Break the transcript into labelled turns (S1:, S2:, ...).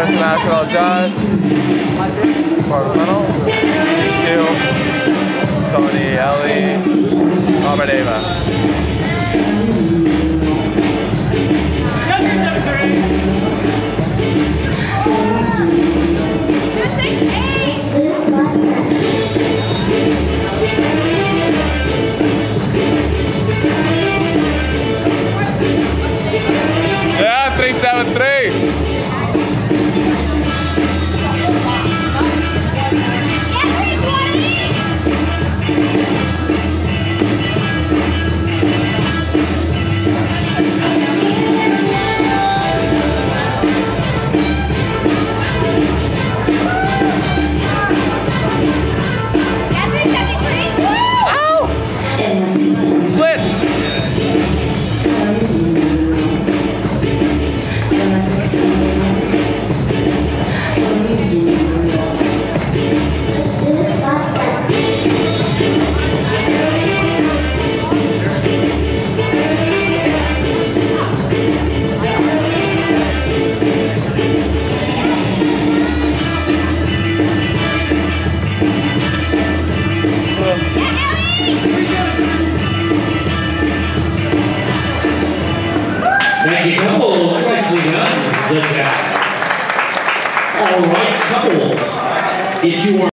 S1: International Jazz, quarterfinal, 2, Tony, Ellie, Robert Ava. Yeah, 373.
S2: Thank you, couples. Nicely done. Good job. All right, couples. If you are